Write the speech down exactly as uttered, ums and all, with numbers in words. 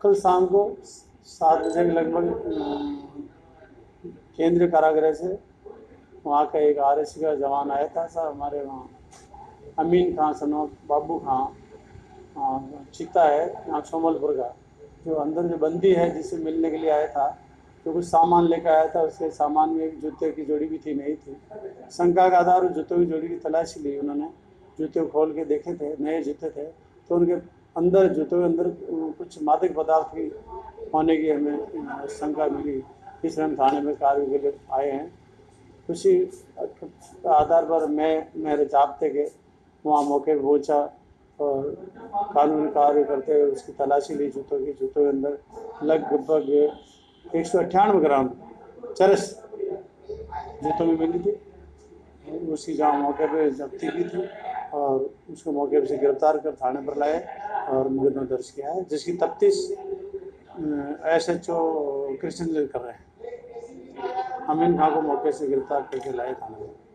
कल शाम को सात बजे के लगभग अ, केंद्रीय कारागृह से वहाँ का एक आर एस सी का जवान आया था साहब हमारे वहाँ, अमीन खां सनो बाबू खां चिता है यहाँ सोमलपुर का, जो अंदर जो बंदी है जिससे मिलने के लिए आया था, जो कुछ सामान लेकर आया था, उसके सामान में एक जूते की जोड़ी भी थी, नहीं थी। शंका के आधार पर जूतों की जोड़ी की तलाशी ली उन्होंने, जूते खोल के देखे थे, नए जूते थे, तो उनके अंदर जूतों के अंदर कुछ मादक पदार्थ की होने की हमें शंका मिली, इसलिए हम थाने में कार्य के लिए आए हैं। उसी आधार पर मैं मेरे जाब्ते के वहाँ मौके पर पहुँचा और कानूनी कार्य करते हुए उसकी तलाशी ली जूतों की। जूतों के अंदर लगभग एक सौ अट्ठानवे ग्राम चरस जूतों में मिली थी। उसकी जहाँ मौके पे जब्ती की थी और उसको मौके पे से गिरफ्तार कर थाने पर लाए और मुकदमा दर्ज किया है, जिसकी तफ्तीश एस एच ओ कृष्ण कर रहे हैं। अमीन खां को मौके से गिरफ्तार करके लाए थाने में।